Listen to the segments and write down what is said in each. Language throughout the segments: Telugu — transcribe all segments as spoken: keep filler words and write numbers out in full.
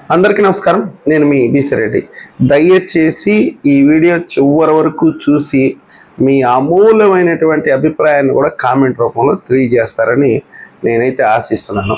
అందరికీ నమస్కారం. నేను మీ బీసీ రెడ్డి. దయచేసి ఈ వీడియో చివరి వరకు చూసి మీ అమూల్యమైనటువంటి అభిప్రాయాన్ని కూడా కామెంట్ రూపంలో తెలియజేస్తారని నేనైతే ఆశిస్తున్నాను.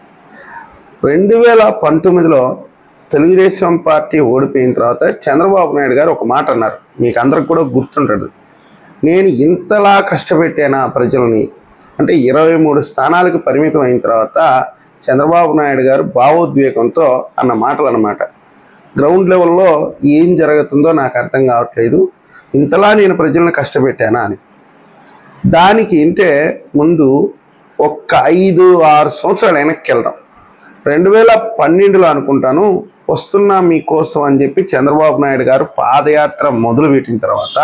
రెండు వేల పంతొమ్మిదిలో తెలుగుదేశం పార్టీ ఓడిపోయిన తర్వాత చంద్రబాబు నాయుడు గారు ఒక మాట అన్నారు. మీకు అందరికి కూడా గుర్తుంటుంది. నేను ఇంతలా కష్టపెట్టానా ప్రజల్ని అంటే ఇరవై మూడు స్థానాలకు పరిమితం అయిన తర్వాత చంద్రబాబు నాయుడు గారు భావోద్వేగంతో అన్న మాటలు అన్నమాట. గ్రౌండ్ లెవెల్లో ఏం జరుగుతుందో నాకు అర్థం కావట్లేదు, ఇంతలా నేను ప్రజలను కష్టపెట్టానా అని. దానికి ఇంతే ముందు ఒక్క ఐదు ఆరు సంవత్సరాలు వెనక్కి వెళ్దాం. రెండు వేల పన్నెండులో అనుకుంటాను వస్తున్నా మీకోసం అని చెప్పి చంద్రబాబు నాయుడు గారు పాదయాత్ర మొదలుపెట్టిన తర్వాత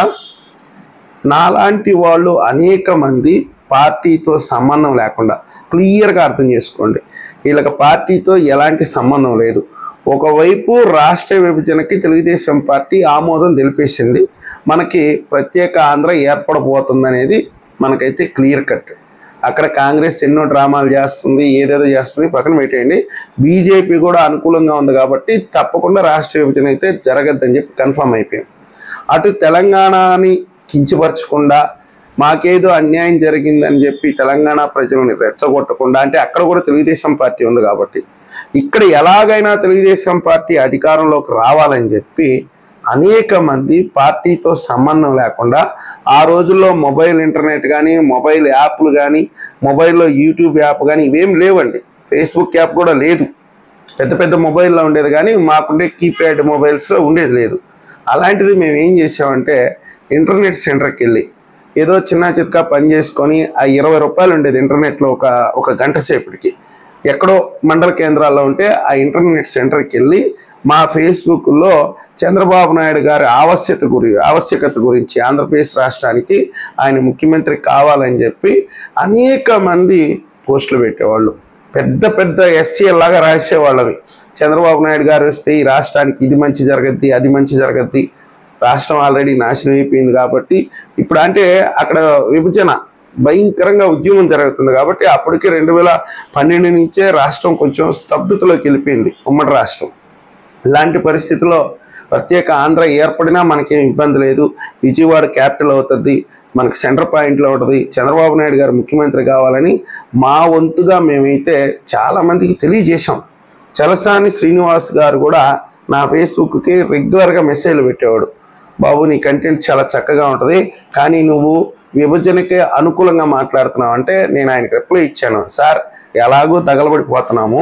నాలాంటి వాళ్ళు అనేక మంది పార్టీతో సంబంధం లేకుండా, క్లియర్గా అర్థం చేసుకోండి, వీళ్ళకి పార్టీతో ఎలాంటి సంబంధం లేదు. ఒకవైపు రాష్ట్ర విభజనకి తెలుగుదేశం పార్టీ ఆమోదం తెలిపేసింది, మనకి ప్రత్యేక ఆంధ్ర ఏర్పడబోతుందనేది మనకైతే క్లియర్ కట్. అక్కడ కాంగ్రెస్ ఎన్నో డ్రామాలు చేస్తుంది, ఏదేదో చేస్తుంది, పక్కన పెట్టేయండి. బీజేపీ కూడా అనుకూలంగా ఉంది కాబట్టి తప్పకుండా రాష్ట్ర విభజన అయితే జరగద్దని చెప్పి కన్ఫర్మ్ అయిపోయాం. అటు తెలంగాణని కించపరచకుండా, మాకేదో అన్యాయం జరిగిందని చెప్పి తెలంగాణ ప్రజలను రెచ్చగొట్టకుండా, అంటే అక్కడ కూడా తెలుగుదేశం పార్టీ ఉంది కాబట్టి ఇక్కడ ఎలాగైనా తెలుగుదేశం పార్టీ అధికారంలోకి రావాలని చెప్పి అనేక మంది పార్టీతో సంబంధం లేకుండా, ఆ రోజుల్లో మొబైల్ ఇంటర్నెట్ కానీ, మొబైల్ యాప్లు కానీ, మొబైల్లో యూట్యూబ్ యాప్ కానీ ఇవేం లేవండి. ఫేస్బుక్ యాప్ కూడా లేదు. పెద్ద పెద్ద మొబైల్లో ఉండేది కానీ మాకుండే కీప్యాడ్ మొబైల్స్లో ఉండేది లేదు. అలాంటిది మేము ఏం చేసామంటే ఇంటర్నెట్ సెంటర్కి వెళ్ళి ఏదో చిన్న చిత్కా పని చేసుకొని ఆ ఇరవై రూపాయలు ఉండేది ఇంటర్నెట్లో ఒక ఒక గంట సేపటికి, ఎక్కడో మండల కేంద్రాల్లో ఉంటే ఆ ఇంటర్నెట్ సెంటర్కి వెళ్ళి మా ఫేస్బుక్లో చంద్రబాబు నాయుడు గారి ఆవశ్యకత గురి ఆవశ్యకత గురించి ఆంధ్రప్రదేశ్ రాష్ట్రానికి ఆయన ముఖ్యమంత్రి కావాలని చెప్పి అనేక మంది పోస్టులు పెట్టేవాళ్ళు. పెద్ద పెద్ద ఎస్సీఎల్ లాగా రాసేవాళ్ళవి. చంద్రబాబు నాయుడు గారు వస్తే ఈ రాష్ట్రానికి ఇది మంచి జరగద్ది, అది మంచి జరగద్ది, రాష్ట్రం ఆల్రెడీ నాశనం అయిపోయింది కాబట్టి ఇప్పుడు అంటే అక్కడ విభజన భయంకరంగా ఉద్యమం జరుగుతుంది కాబట్టి అప్పటికి రెండు వేల పన్నెండు నుంచే రాష్ట్రం కొంచెం స్తబ్దతలోకి వెళ్ళిపోయింది, ఉమ్మడి రాష్ట్రం. ఇలాంటి పరిస్థితుల్లో ప్రత్యేక ఆంధ్ర ఏర్పడినా మనకేం ఇబ్బంది లేదు, విజయవాడ క్యాపిటల్ అవుతుంది, మనకి సెంటర్ పాయింట్లో ఉంటుంది, చంద్రబాబు నాయుడు గారు ముఖ్యమంత్రి కావాలని మా వంతుగా మేమైతే చాలామందికి తెలియజేశాం. చలసాని శ్రీనివాస్ గారు కూడా నా ఫేస్బుక్కి రెగ్యులర్గా మెసేజ్లు పెట్టేవాడు. బాబు నీ కంటెంట్ చాలా చక్కగా ఉంటుంది, కానీ నువ్వు విభజనకి అనుకూలంగా మాట్లాడుతున్నావు అంటే నేను ఆయనకు రిప్లై ఇచ్చాను. సార్ ఎలాగో తగలబడిపోతున్నాము,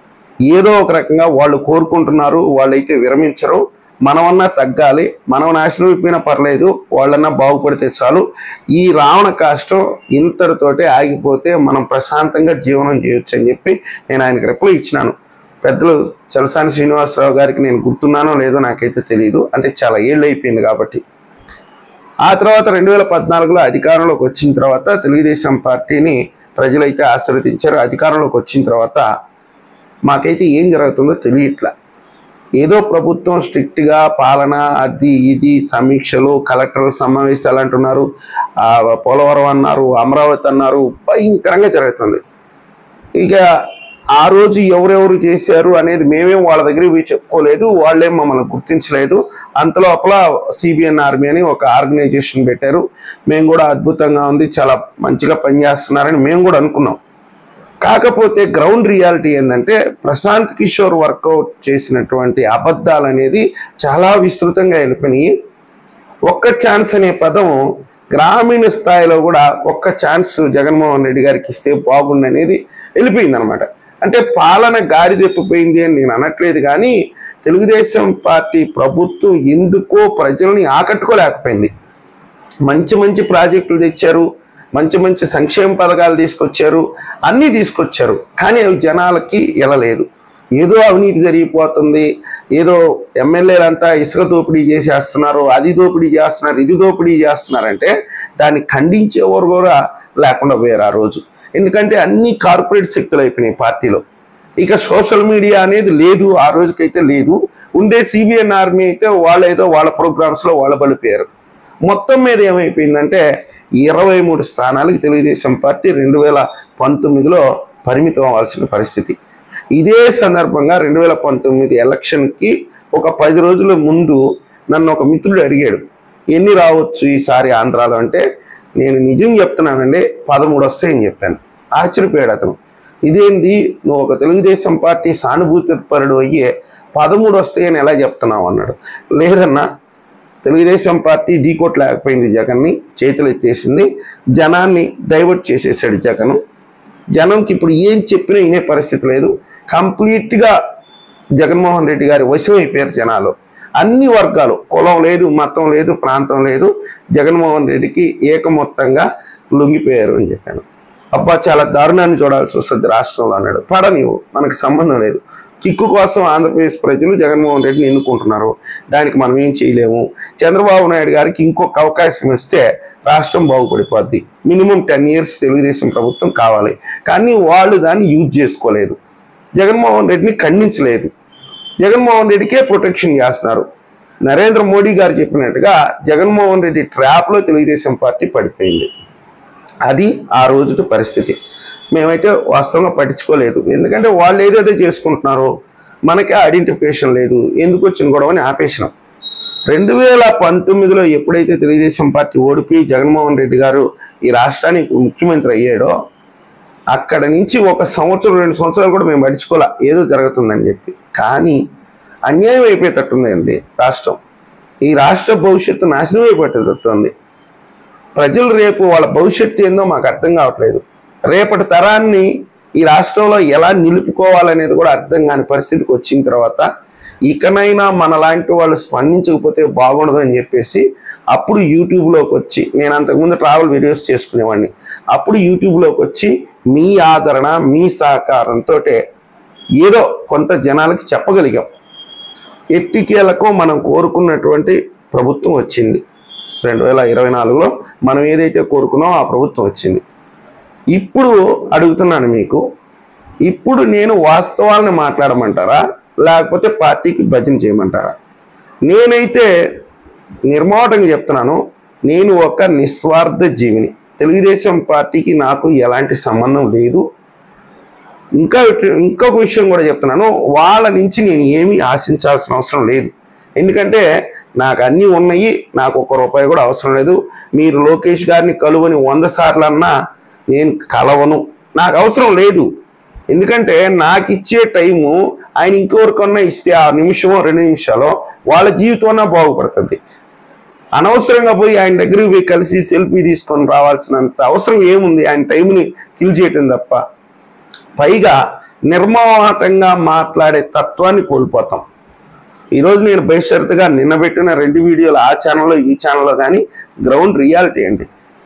ఏదో ఒక రకంగా వాళ్ళు కోరుకుంటున్నారు, వాళ్ళైతే విరమించరు, మనమన్నా తగ్గాలి, మనం నాశనం అయిపోయినా పర్లేదు, వాళ్ళన్నా బాగుపడితే చాలు, ఈ రావణ కాష్టం ఇంతటితోటే ఆగిపోతే మనం ప్రశాంతంగా జీవనం చేయొచ్చు అని చెప్పి నేను ఆయనకు రిప్లై ఇచ్చినాను. పెద్దలు చలసాని శ్రీనివాసరావు గారికి నేను గుర్తున్నానో లేదో నాకైతే తెలియదు, అంటే చాలా ఏళ్ళు అయిపోయింది కాబట్టి. ఆ తర్వాత రెండు వేల పద్నాలుగులో అధికారంలోకి వచ్చిన తర్వాత తెలుగుదేశం పార్టీని ప్రజలైతే ఆశీర్వదించారు. అధికారంలోకి వచ్చిన తర్వాత మాకైతే ఏం జరుగుతుందో తెలియట్లా. ఏదో ప్రభుత్వం స్ట్రిక్ట్గా పాలన, అది ఇది సమీక్షలు, కలెక్టర్ సమావేశాలు అంటున్నారు, పోలవరం అన్నారు, అమరావతి అన్నారు, భయంకరంగా జరుగుతుంది. ఇక ఆ రోజు ఎవరెవరు చేశారు అనేది మేమేం వాళ్ళ దగ్గర పోయి చెప్పుకోలేదు, వాళ్ళేం మమ్మల్ని గుర్తించలేదు. అంతలోపల సిబిఎన్ ఆర్మీ అని ఒక ఆర్గనైజేషన్ పెట్టారు, మేము కూడా అద్భుతంగా ఉంది, చాలా మంచిగా పనిచేస్తున్నారని మేము కూడా అనుకున్నాం. కాకపోతే గ్రౌండ్ రియాలిటీ ఏంటంటే ప్రశాంత్ కిషోర్ వర్కౌట్ చేసినటువంటి అబద్ధాలు అనేది చాలా విస్తృతంగా వెళ్ళిపోయినాయి. ఒక్క ఛాన్స్ అనే పదం గ్రామీణ స్థాయిలో కూడా ఒక్క ఛాన్స్ జగన్మోహన్ రెడ్డి గారికి ఇస్తే బాగుంది అనేది వెళ్ళిపోయింది అనమాట. అంటే పాలన గాడి తెప్పిపోయింది అని నేను అనట్లేదు, కానీ తెలుగుదేశం పార్టీ ప్రభుత్వం ఎందుకో ప్రజల్ని ఆకట్టుకోలేకపోయింది. మంచి మంచి ప్రాజెక్టులు తెచ్చారు, మంచి మంచి సంక్షేమ పథకాలు తీసుకొచ్చారు, అన్నీ తీసుకొచ్చారు, కానీ అవి జనాలకి వెళ్ళలేదు. ఏదో అవినీతి జరిగిపోతుంది, ఏదో ఎమ్మెల్యేలంతా ఇసుక దోపిడీ చేసేస్తున్నారు, అది దోపిడీ చేస్తున్నారు, ఇది దోపిడీ చేస్తున్నారంటే దాన్ని ఖండించేవారు కూడా లేకుండా పోయారు ఆ రోజు. ఎందుకంటే అన్ని కార్పొరేట్ శక్తులు అయిపోయినాయి పార్టీలో. ఇక సోషల్ మీడియా అనేది లేదు, ఆ రోజుకైతే లేదు. ఉండే సిబిఎన్ ఆర్మీ అయితే వాళ్ళు ఏదో వాళ్ళ ప్రోగ్రామ్స్లో వాళ్ళ బలిపోయారు. మొత్తం మీద ఏమైపోయిందంటే ఇరవై మూడు స్థానాలకు తెలుగుదేశం పార్టీ రెండు వేల పంతొమ్మిదిలో పరిమితం అవ్వాల్సిన పరిస్థితి. ఇదే సందర్భంగా రెండు వేల పంతొమ్మిది ఎలక్షన్కి ఒక పది రోజుల ముందు నన్ను ఒక మిత్రుడు అడిగాడు, ఎన్ని రావచ్చు ఈసారి ఆంధ్రాలో అంటే, నేను నిజం చెప్తున్నానండి పదమూడు వస్తాయని చెప్పాను. ఆశ్చర్యపోయాడు అతను. ఇదేంది నువ్వు ఒక తెలుగుదేశం పార్టీ సానుభూతి పరుడు అయ్యే పదమూడు వస్తాయని ఎలా చెప్తున్నావు అన్నాడు. లేదన్నా, తెలుగుదేశం పార్టీ ఢీకొట్టలేకపోయింది, జగన్ని చేతులు ఎత్తేసింది, జనాన్ని డైవర్ట్ చేసేసాడు జగన్. జనంకి ఇప్పుడు ఏం చెప్పినా వినే పరిస్థితి లేదు. కంప్లీట్గా జగన్మోహన్ రెడ్డి గారి వశం అయిపోయారు జనాలు. అన్ని వర్గాలు, కులం లేదు, మతం లేదు, ప్రాంతం లేదు, జగన్మోహన్ రెడ్డికి ఏకమొత్తంగా లొంగిపోయారు అని చెప్పాను. అబ్బా చాలా దారుణాన్ని చూడాల్సి వస్తుంది రాష్ట్రంలో అన్నాడు. పడనివ్వు, మనకు సంబంధం లేదు. కిక్కు కోసం ఆంధ్రప్రదేశ్ ప్రజలు జగన్మోహన్ రెడ్డిని ఎన్నుకుంటున్నారు, దానికి మనం ఏం చేయలేము. చంద్రబాబు నాయుడు గారికి ఇంకొక అవకాశం ఇస్తే రాష్ట్రం బాగుపడిపోద్ది. మినిమం టెన్ ఇయర్స్ తెలుగుదేశం ప్రభుత్వం కావాలి, కానీ వాళ్ళు దాన్ని యూజ్ చేసుకోలేదు. జగన్మోహన్ రెడ్డిని ఖండించలేదు. జగన్మోహన్ రెడ్డికే ప్రొటెక్షన్ చేస్తున్నారు. నరేంద్ర మోడీ గారు చెప్పినట్టుగా జగన్మోహన్ రెడ్డి ట్రాప్లో తెలుగుదేశం పార్టీ పడిపోయింది. అది ఆ రోజుటి పరిస్థితి. మేమైతే వాస్తవంగా పట్టించుకోలేదు, ఎందుకంటే వాళ్ళు ఏదైతే చేసుకుంటున్నారో మనకే ఐడెంటిఫికేషన్ లేదు, ఎందుకు వచ్చిన గొడవని ఆపేసినాం. రెండు వేల పంతొమ్మిదిలో ఎప్పుడైతే తెలుగుదేశం పార్టీ ఓడిపోయి జగన్మోహన్ రెడ్డి గారు ఈ రాష్ట్రానికి ముఖ్యమంత్రి అయ్యాడో అక్కడ నుంచి ఒక సంవత్సరం రెండు సంవత్సరాలు కూడా మేము పట్టించుకోలే, ఏదో జరుగుతుందని చెప్పి. కానీ అన్యాయం అయిపోయేటట్టుందండి రాష్ట్రం. ఈ రాష్ట్ర భవిష్యత్తు నాశనం అయిపోయేటట్టుంది. ప్రజలు రేపు వాళ్ళ భవిష్యత్తు ఏందో మాకు అర్థం కావట్లేదు. రేపటి తరాన్ని ఈ రాష్ట్రంలో ఎలా నిలుపుకోవాలనేది కూడా అర్థం కాని పరిస్థితికి వచ్చిన తర్వాత ఇకనైనా మనలాంటి వాళ్ళు స్పందించకపోతే బాగుండదు అని చెప్పేసి అప్పుడు యూట్యూబ్లోకి వచ్చి, నేను అంతకుముందు ట్రావెల్ వీడియోస్ చేసుకునేవాడిని, అప్పుడు యూట్యూబ్లోకి వచ్చి మీ ఆదరణ మీ సహకారంతో ఏదో కొంత జనాలకి చెప్పగలిగాం. ఎట్టికేలకు మనం కోరుకున్నటువంటి ప్రభుత్వం వచ్చింది. రెండు వేల ఇరవై నాలుగులో మనం ఏదైతే కోరుకున్నామో ఆ ప్రభుత్వం వచ్చింది. ఇప్పుడు అడుగుతున్నాను మీకు, ఇప్పుడు నేను వాస్తవాలను మాట్లాడమంటారా లేకపోతే పార్టీకి భజన చేయమంటారా? నేనైతే నిర్మోహటంగా చెప్తున్నాను, నేను ఒక నిస్వార్థ జీవిని. తెలుగుదేశం పార్టీకి నాకు ఎలాంటి సంబంధం లేదు. ఇంకా ఇంకొక విషయం కూడా చెప్తున్నాను, వాళ్ళ నుంచి నేను ఏమీ ఆశించాల్సిన అవసరం లేదు. ఎందుకంటే నాకు అన్నీ ఉన్నాయి, నాకు ఒక్క రూపాయి కూడా అవసరం లేదు. మీరు లోకేష్ గారిని కలువని వంద సార్లు అన్నా నేను కలవను, నాకు అవసరం లేదు. ఎందుకంటే నాకు ఇచ్చే టైము ఆయన ఇంకెవరికన్నా ఇస్తే ఆ నిమిషమో రెండు నిమిషాలు వాళ్ళ జీవితం బాగుపడుతుంది. అనవసరంగా పోయి ఆయన దగ్గరికి పోయి కలిసి సెల్ఫీ తీసుకొని రావాల్సినంత అవసరం ఏముంది? ఆయన టైంని కిల్ చేయటం తప్ప. పైగా నిర్మోహటంగా మాట్లాడే తత్వాన్ని కోల్పోతాం. ఈరోజు నేను బేషరతుగా నిన్న పెట్టిన రెండు వీడియోలు ఆ ఛానల్లో ఈ ఛానల్లో కానీ గ్రౌండ్ రియాలిటీ అండి.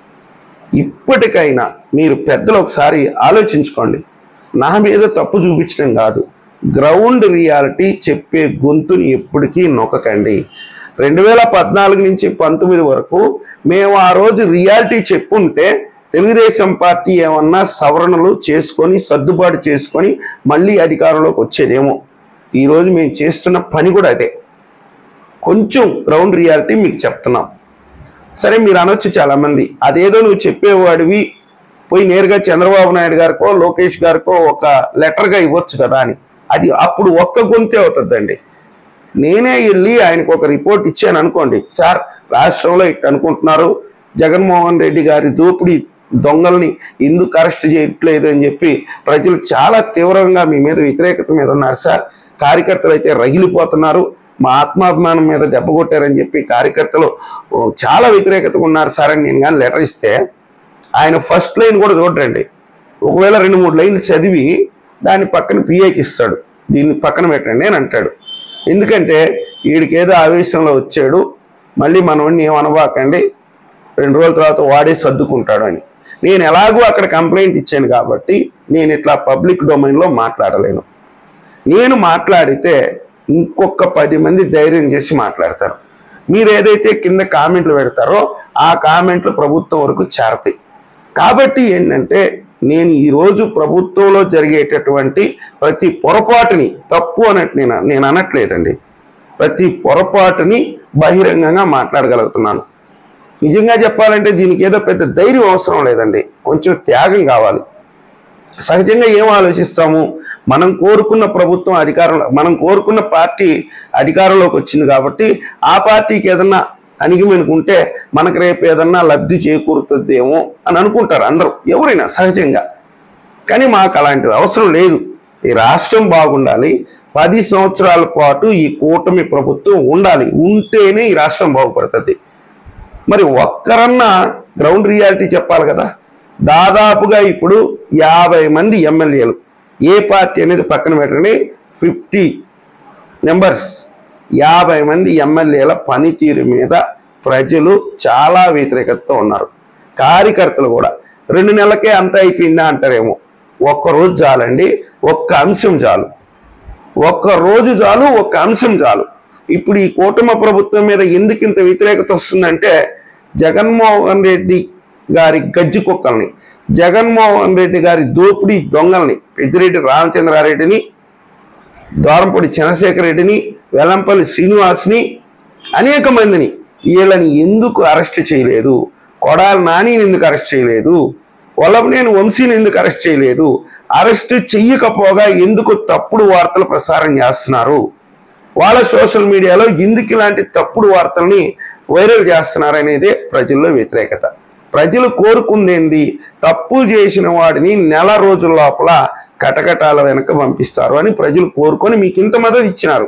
ఇప్పటికైనా మీరు పెద్దలు ఒకసారి ఆలోచించుకోండి. నా మీద తప్పు చూపించడం కాదు, గ్రౌండ్ రియాలిటీ చెప్పే గొంతుని ఎప్పటికీ నొక్కకండి. రెండు వేల పద్నాలుగు నుంచి పంతొమ్మిది వరకు మేము ఆ రోజు రియాలిటీ చెప్పుంటే తెలుగుదేశం పార్టీ ఏమన్నా సవరణలు చేసుకొని సర్దుబాటు చేసుకొని మళ్ళీ అధికారంలోకి వచ్చేదేమో. ఈరోజు మేము చేస్తున్న పని కూడా అదే. కొంచెం గ్రౌండ్ రియాలిటీ మీకు చెప్తున్నాం. సరే మీరు అనొచ్చు చాలామంది, అదేదో నువ్వు చెప్పేవాడివి పోయి నేరుగా చంద్రబాబు నాయుడు గారికో లోకేష్ గారికో ఒక లెటర్గా ఇవ్వచ్చు కదా అని. అది అప్పుడు ఒక్క గొంతే అవుతుందండి. నేనే వెళ్ళి ఆయనకు ఒక రిపోర్ట్ ఇచ్చాను అనుకోండి, సార్ రాష్ట్రంలో ఇట్లా అనుకుంటున్నారు, జగన్మోహన్ రెడ్డి గారి దోపిడీ దొంగల్ని ఎందుకు అరెస్ట్ చేయట్లేదు అని చెప్పి ప్రజలు చాలా తీవ్రంగా మీ మీద వ్యతిరేకత మీద ఉన్నారు సార్, కార్యకర్తలు అయితే రగిలిపోతున్నారు, మా ఆత్మాభిమానం మీద దెబ్బ కొట్టారని చెప్పి కార్యకర్తలు చాలా వ్యతిరేకతగా ఉన్నారు సార్ అని నేను కానీ లెటర్ ఇస్తే ఆయన ఫస్ట్ లైన్ కూడా చూడండి, ఒకవేళ రెండు మూడు లైన్లు చదివి దాన్ని పక్కన పిఏకి ఇస్తాడు, దీన్ని పక్కన పెట్టండి అని అంటాడు. ఎందుకంటే వీడికి ఏదో ఆవేశంలో వచ్చాడు, మళ్ళీ మనవాడిని ఏమనబాకండి, రెండు రోజుల తర్వాత వాడే సర్దుకుంటాడు అని. నేను ఎలాగో అక్కడ కంప్లైంట్ ఇచ్చాను కాబట్టి నేను ఇట్లా పబ్లిక్ డొమైన్లో మాట్లాడలేను. నేను మాట్లాడితే ఇంకొక పది మంది ధైర్యం చేసి మాట్లాడతారు. మీరు ఏదైతే కింద కామెంట్లు పెడతారో ఆ కామెంట్లు ప్రభుత్వం వరకు చేరతాయి. కాబట్టి ఏంటంటే నేను ఈరోజు ప్రభుత్వంలో జరిగేటటువంటి ప్రతి పొరపాటుని తప్పు అన్నట్టు నేను నేను అనట్లేదండి, ప్రతి పొరపాటుని బహిరంగంగా మాట్లాడగలుగుతున్నాను. నిజంగా చెప్పాలంటే దీనికి ఏదో పెద్ద ధైర్యం అవసరం లేదండి, కొంచెం త్యాగం కావాలి. సహజంగా ఏం ఆలోచిస్తాము, మనం కోరుకున్న ప్రభుత్వం అధికారంలో మనం కోరుకున్న పార్టీ అధికారంలోకి వచ్చింది కాబట్టి ఆ పార్టీకి ఏదన్నా అణిగిమనుకుంటే మనకు రేపు ఏదన్నా లబ్ధి చేకూరుతుందేమో అని అనుకుంటారు అందరూ, ఎవరైనా సహజంగా. కానీ మాకు అలాంటిది అవసరం లేదు. ఈ రాష్ట్రం బాగుండాలి, పది సంవత్సరాల పాటు ఈ కూటమి ప్రభుత్వం ఉండాలి, ఉంటేనే ఈ రాష్ట్రం బాగుపడుతుంది. మరి ఒక్కరన్నా గ్రౌండ్ రియాలిటీ చెప్పాలి కదా. దాదాపుగా ఇప్పుడు యాభై మంది ఎమ్మెల్యేలు, ఏ పార్టీ అనేది పక్కన పెట్టండి, ఫిఫ్టీ మెంబర్స్ యాభై మంది ఎమ్మెల్యేల పనితీరు మీద ప్రజలు చాలా వ్యతిరేకతతో ఉన్నారు. కార్యకర్తలు కూడా రెండు నెలలకే అంత అయిపోయిందా అంటారేమో. ఒక్కరోజు చాలండి, ఒక్క అంశం చాలు, ఒక్క రోజు చాలు, ఒక్క అంశం చాలు. ఇప్పుడు ఈ కూటమి ప్రభుత్వం మీద ఎందుకు ఇంత వ్యతిరేకత వస్తుందంటే, జగన్మోహన్ రెడ్డి గారి గజ్జి కుక్కల్ని, జగన్మోహన్ రెడ్డి గారి దోపిడీ దొంగల్ని, పెద్దిరెడ్డి రామచంద్రారెడ్డిని, ద్వారంపూడి చంద్రశేఖర్ రెడ్డిని, వెల్లంపల్లి శ్రీనివాస్ని, అనేక మందిని వీళ్ళని ఎందుకు అరెస్ట్ చేయలేదు? కొడాలి నానిని ఎందుకు అరెస్ట్ చేయలేదు? వల్లభనేని వంశీని ఎందుకు అరెస్ట్ చేయలేదు? అరెస్ట్ చెయ్యకపోగా ఎందుకు తప్పుడు వార్తలు ప్రసారం చేస్తున్నారు? వాళ్ళ సోషల్ మీడియాలో ఎందుకు ఇలాంటి తప్పుడు వార్తల్ని వైరల్ చేస్తున్నారు అనేదే ప్రజల్లో వ్యతిరేకత. ప్రజలు కోరుకుందేంది? తప్పు చేసిన వాడిని నెల రోజుల లోపల కటకటాల వెనక పంపిస్తారు అని ప్రజలు కోరుకొని మీకు ఇంత మద్దతు ఇచ్చినారు.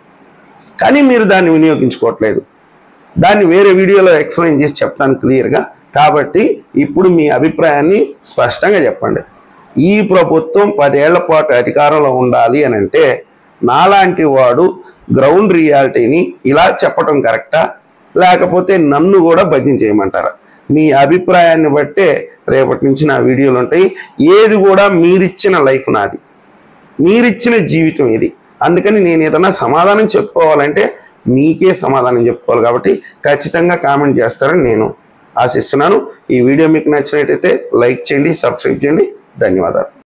కానీ మీరు దాన్ని వినియోగించుకోవట్లేదు. దాన్ని వేరే వీడియోలో ఎక్స్ప్లెయిన్ చేసి చెప్తాను క్లియర్గా. కాబట్టి ఇప్పుడు మీ అభిప్రాయాన్ని స్పష్టంగా చెప్పండి. ఈ ప్రభుత్వం పదేళ్ల పాటు అధికారంలో ఉండాలి అని అంటే నాలాంటి వాడు గ్రౌండ్ రియాలిటీని ఇలా చెప్పడం కరెక్టా, లేకపోతే నన్ను కూడా భజన చేయమంటారా? మీ అభిప్రాయాన్ని బట్టే రేపటి నుంచి నా వీడియోలు ఉంటాయి. ఏది కూడా మీరిచ్చిన లైఫ్ నాది, మీరిచ్చిన జీవితం ఇది. అందుకని నేను ఏదైనా సమాధానం చెప్పుకోవాలంటే మీకే సమాధానం చెప్పుకోవాలి. కాబట్టి ఖచ్చితంగా కామెంట్ చేస్తారని నేను ఆశిస్తున్నాను. ఈ వీడియో మీకు నచ్చినట్టయితే లైక్ చేయండి, సబ్స్క్రైబ్ చేయండి. ధన్యవాదాలు.